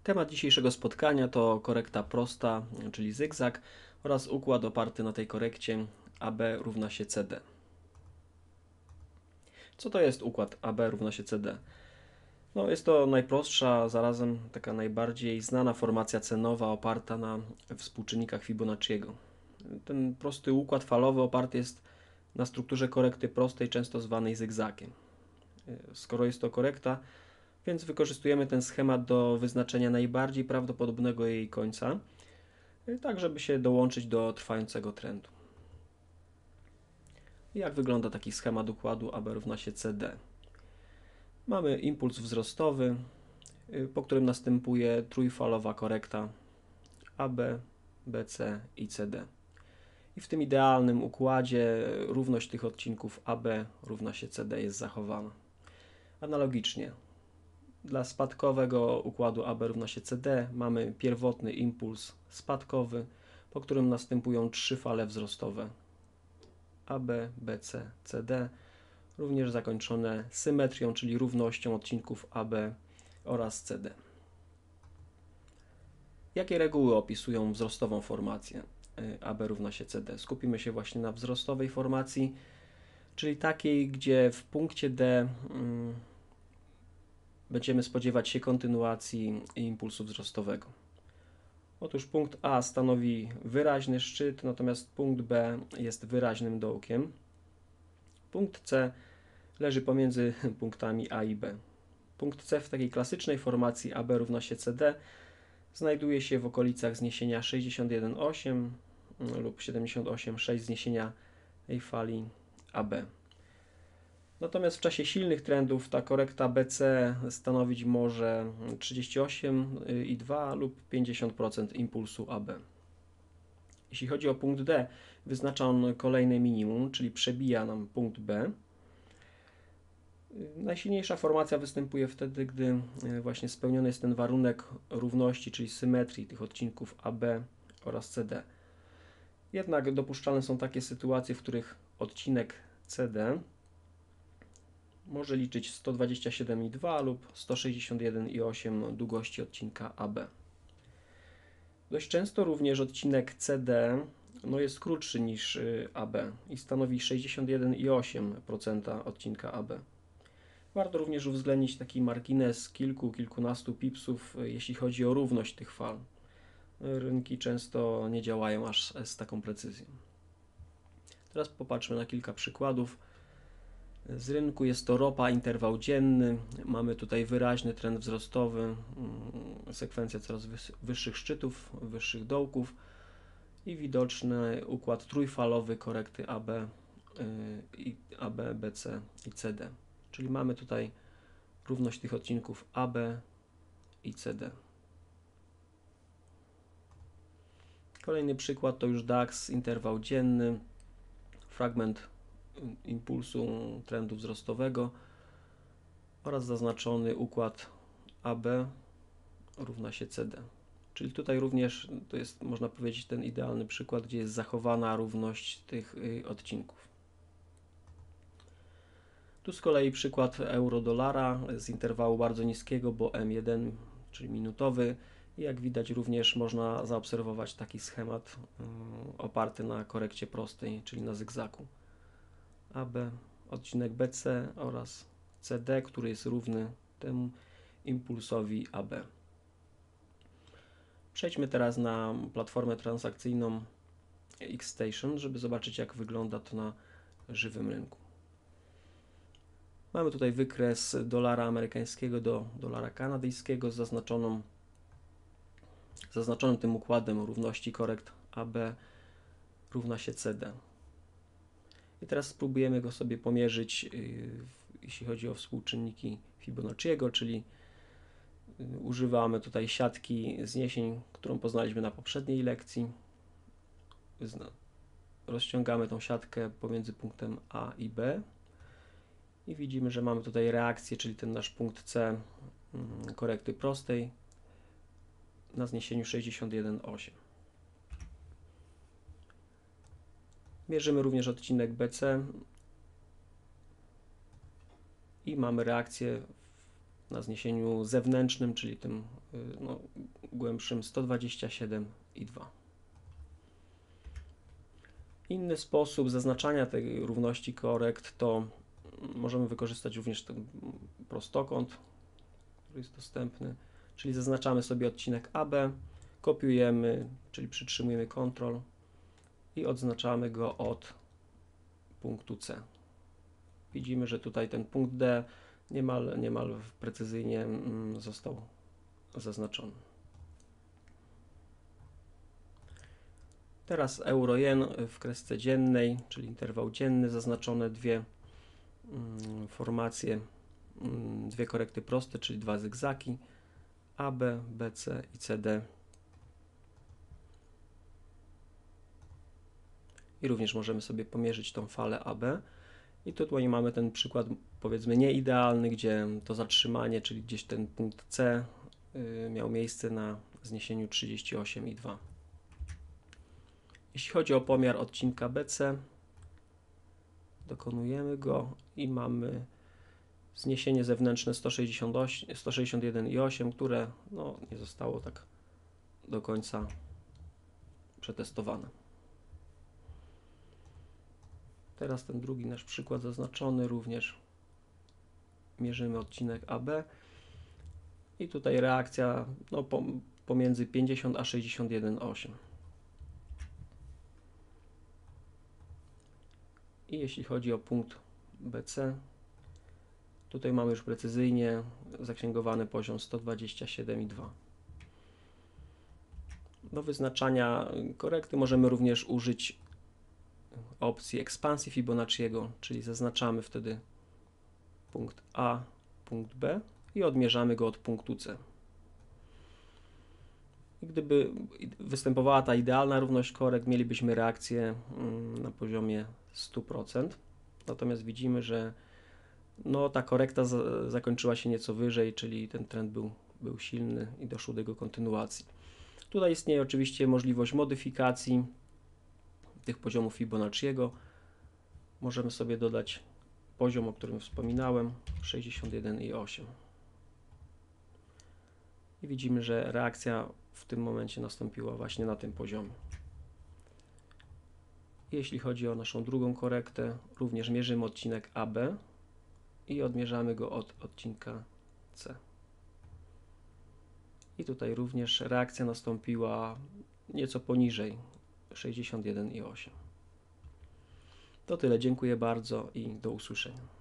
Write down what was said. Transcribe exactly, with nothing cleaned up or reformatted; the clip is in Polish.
Temat dzisiejszego spotkania to korekta prosta, czyli zygzak, oraz układ oparty na tej korekcie A B równa się C D. Co to jest układ A B równa się C D? No, jest to najprostsza, a zarazem taka najbardziej znana formacja cenowa oparta na współczynnikach Fibonacciego. Ten prosty układ falowy oparty jest na strukturze korekty prostej, często zwanej zygzakiem. Skoro jest to korekta, więc wykorzystujemy ten schemat do wyznaczenia najbardziej prawdopodobnego jej końca, tak żeby się dołączyć do trwającego trendu. Jak wygląda taki schemat układu A B równa się C D? Mamy impuls wzrostowy, po którym następuje trójfalowa korekta A B, B C i C D. I w tym idealnym układzie równość tych odcinków A B równa się C D jest zachowana. Analogicznie, dla spadkowego układu A B równa się C D mamy pierwotny impuls spadkowy, po którym następują trzy fale wzrostowe A B, B C, C D, również zakończone symetrią, czyli równością odcinków A B oraz C D. Jakie reguły opisują wzrostową formację A B równa się C D? Skupimy się właśnie na wzrostowej formacji, czyli takiej, gdzie w punkcie D hmm, będziemy spodziewać się kontynuacji impulsu wzrostowego. Otóż punkt A stanowi wyraźny szczyt, natomiast punkt B jest wyraźnym dołkiem. Punkt C leży pomiędzy punktami A i B. Punkt C w takiej klasycznej formacji A B równa się C D znajduje się w okolicach zniesienia sześćdziesiąt jeden przecinek osiem lub siedemdziesiąt osiem przecinek sześć zniesienia tej fali A B. Natomiast w czasie silnych trendów ta korekta B C stanowić może trzydzieści osiem przecinek dwa lub pięćdziesiąt procent impulsu A B. Jeśli chodzi o punkt D, wyznacza on kolejne minimum, czyli przebija nam punkt B. Najsilniejsza formacja występuje wtedy, gdy właśnie spełniony jest ten warunek równości, czyli symetrii tych odcinków A B oraz C D. Jednak dopuszczalne są takie sytuacje, w których odcinek C D może liczyć sto dwadzieścia siedem przecinek dwa lub sto sześćdziesiąt jeden przecinek osiem długości odcinka A B. Dość często również odcinek C D no jest krótszy niż A B i stanowi sześćdziesiąt jeden przecinek osiem procent odcinka A B. Warto również uwzględnić taki margines kilku, kilkunastu pipsów, jeśli chodzi o równość tych fal. Rynki często nie działają aż z taką precyzją. Teraz popatrzmy na kilka przykładów. Z rynku jest to ropa, interwał dzienny. Mamy tutaj wyraźny trend wzrostowy, sekwencja coraz wyższych szczytów, wyższych dołków i widoczny układ trójfalowy korekty A B, A B, B C i C D. Czyli mamy tutaj równość tych odcinków A B i C D. Kolejny przykład to już DAX, interwał dzienny, fragment impulsu trendu wzrostowego oraz zaznaczony układ A B równa się C D. Czyli tutaj również to jest, można powiedzieć, ten idealny przykład, gdzie jest zachowana równość tych odcinków. Tu z kolei przykład euro-dolara z interwału bardzo niskiego, bo M jeden, czyli minutowy. I jak widać również można zaobserwować taki schemat oparty na korekcie prostej, czyli na zygzaku. A B, odcinek B C oraz C D, który jest równy temu impulsowi A B. Przejdźmy teraz na platformę transakcyjną Xstation, żeby zobaczyć, jak wygląda to na żywym rynku. Mamy tutaj wykres dolara amerykańskiego do dolara kanadyjskiego z zaznaczoną, zaznaczonym tym układem równości korekt A B równa się C D. I teraz spróbujemy go sobie pomierzyć, yy, jeśli chodzi o współczynniki Fibonacciego, czyli yy, używamy tutaj siatki zniesień, którą poznaliśmy na poprzedniej lekcji. Rozciągamy tą siatkę pomiędzy punktem A i B. I widzimy, że mamy tutaj reakcję, czyli ten nasz punkt C yy, korekty prostej na zniesieniu sześćdziesiąt jeden przecinek osiem. Mierzymy również odcinek B C i mamy reakcję na zniesieniu zewnętrznym, czyli tym no, głębszym sto dwadzieścia siedem i dwa. Inny sposób zaznaczania tej równości korekt to możemy wykorzystać również ten prostokąt, który jest dostępny, czyli zaznaczamy sobie odcinek A B, kopiujemy, czyli przytrzymujemy Ctrl i odznaczamy go od punktu C. Widzimy, że tutaj ten punkt D niemal, niemal precyzyjnie został zaznaczony. Teraz euro-jen w kresce dziennej, czyli interwał dzienny, zaznaczone dwie formacje, dwie korekty proste, czyli dwa zygzaki A B, B C i C D. I również możemy sobie pomierzyć tą falę A B. I tutaj mamy ten przykład, powiedzmy, nieidealny, gdzie to zatrzymanie, czyli gdzieś ten punkt C miał miejsce na zniesieniu trzydzieści osiem i dwa. Jeśli chodzi o pomiar odcinka B C, dokonujemy go i mamy zniesienie zewnętrzne sto sześćdziesiąt jeden i osiem, które no, nie zostało tak do końca przetestowane. Teraz ten drugi nasz przykład zaznaczony, również mierzymy odcinek A B i tutaj reakcja no, pomiędzy pięćdziesiąt a sześćdziesiąt jeden i osiem. I jeśli chodzi o punkt B C, tutaj mamy już precyzyjnie zaksięgowany poziom sto dwadzieścia siedem i dwa. Do wyznaczania korekty możemy również użyć opcji ekspansji Fibonacciego, czyli zaznaczamy wtedy punkt A, punkt B i odmierzamy go od punktu C. I gdyby występowała ta idealna równość korekt, mielibyśmy reakcję na poziomie stu procent. Natomiast widzimy, że no, ta korekta za, zakończyła się nieco wyżej, czyli ten trend był, był silny i doszło do jego kontynuacji. Tutaj istnieje oczywiście możliwość modyfikacji tych poziomów Fibonacciego. Możemy sobie dodać poziom, o którym wspominałem, sześćdziesiąt jeden i osiem. I widzimy, że reakcja w tym momencie nastąpiła właśnie na tym poziomie. Jeśli chodzi o naszą drugą korektę, również mierzymy odcinek A B i odmierzamy go od odcinka C. I tutaj również reakcja nastąpiła nieco poniżej sześćdziesiąt jeden i osiem. To tyle, dziękuję bardzo i do usłyszenia.